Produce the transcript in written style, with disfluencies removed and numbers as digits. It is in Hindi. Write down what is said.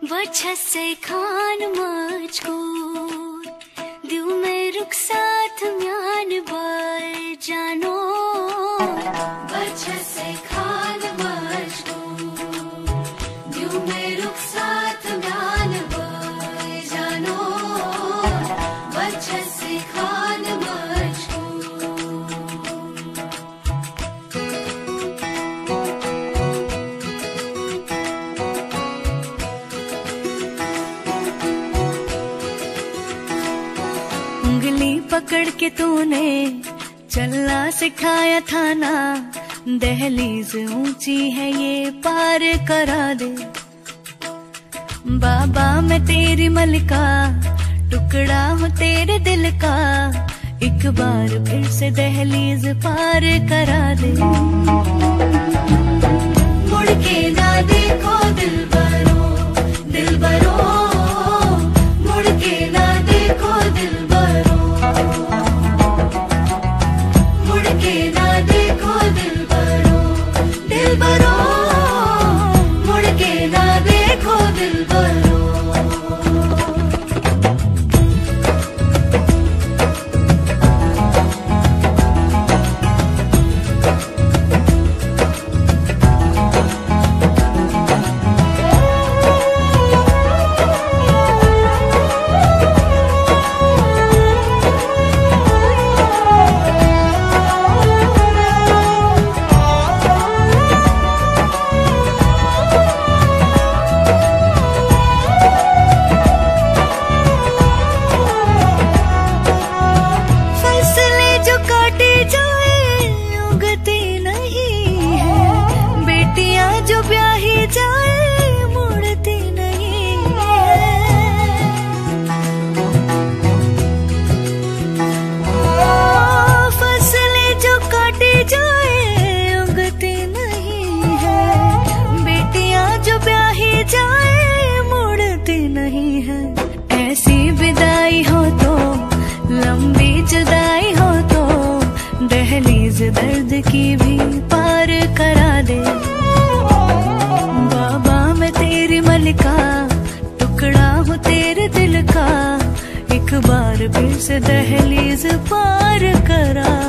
वजह से खान मुझको दिल में रुक साथ म्यान बार जानो वजह से खान मुझको दिल में रुक साथ म्यान बार जानो वजह से खान मुझको उंगली पकड़ के तूने चलना सिखाया था ना, दहलीज ऊंची है ये पार करा दे। बाबा मैं तेरी मलिका, टुकड़ा हूँ तेरे दिल का, एक बार फिर से दहलीज पार करा दे। मुड़ के ना देखो दिलबरो, दिलबरो, मुड़ के ना देखो दिलबरो, मुड़ के ना देखो दिलबरो, दिलबरो, मुड़ के ना देखो दिलबरो। ऐसी विदाई हो तो, लंबी जुदाई हो तो, दहलीज दर्द की भी पार करा दे। बाबा मैं तेरी मलिका, टुकड़ा हूँ तेरे दिल का, एक बार फिर से दहलीज पार करा